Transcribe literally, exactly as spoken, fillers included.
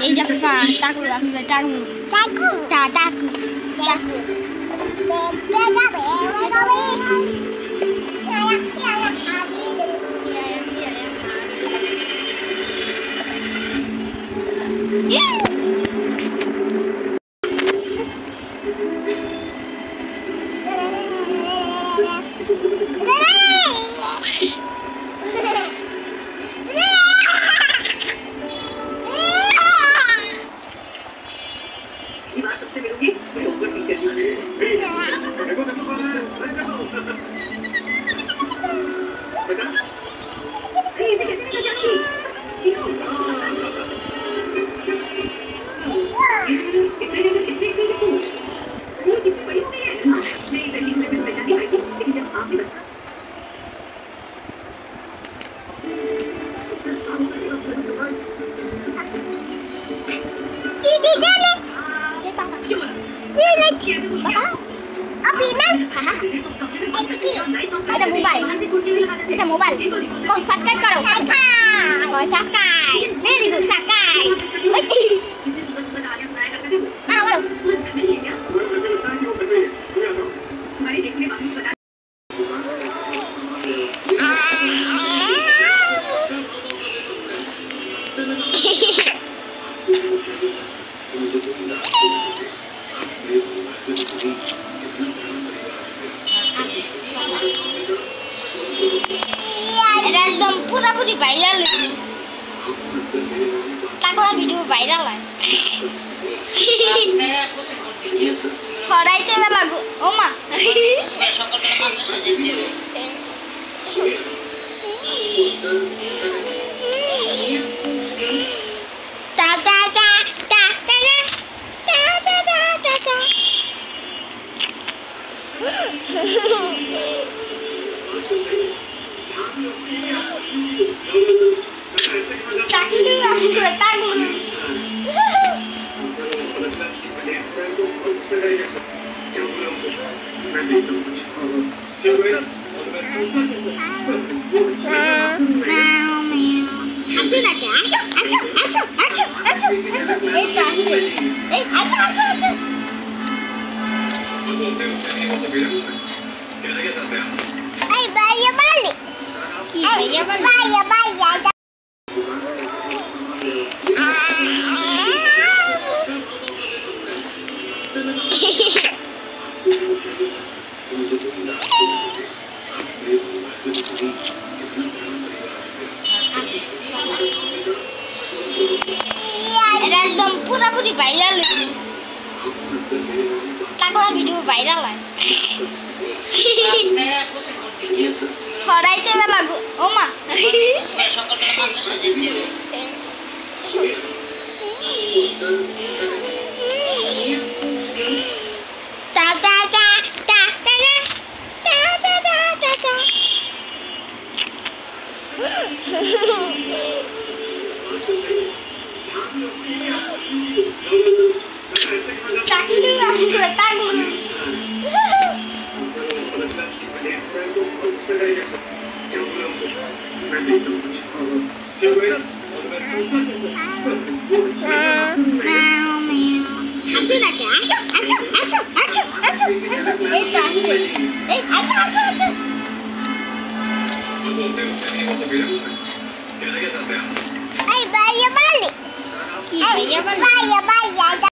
এই যে ফা টাকু আমি টাকু টাকু টা টাকু টাকু सबसे मिलूंगी मैं ओवर नहीं करती देखो देखो बता अरे ये कैसे निकल जाती इतने इतने इतने से देखो अरे कितनी बड़ी हो गई है नहीं पहली मैं पहचान नहीं पाई थी लेकिन जब आपने बताया दीदी जाने अभी ना এটা মোবাইল এটা মোবাইল কই সাবস্ক্রাইব করো কই সাবস্ক্রাইব ভেরি গুড সাবস্ক্রাইব कितनी सुंदर सुंदर कहानियां सुनाया करते थे वो मारो मारो कुछ घर में नहीं है क्या हमारी देखने वालों को बता এটা একদম পুরোপুরি ভাইরাল টাকলা ভিডিও ভাইরাল হয় হরাইতে বেলা ও মা টা টা টা টা টা টা টা টা টা টা Taklu aku taklu. Asyik nak ke? Asyik, asyik, asyik, asyik, asyik, asyik. Eh, kasih. Eh, asyik, asyik, asyik. Eh, bayar balik. Eh, bayar bayar. এটা একদম পুরোপুরি ভাইরাল টাকলা ভিডিও ভাইরাল হয় হরাইতে বেলা ও মা টা টা টা টা টা টা টা টা টা টা taklu aku taklu asyik nak ke? Asyik, asyik, asyik, asyik, asyik, asyik. Eh, kasih. Eh, asyik, asyik, asyik. Eh, bayar balik. Eh, bayar balik.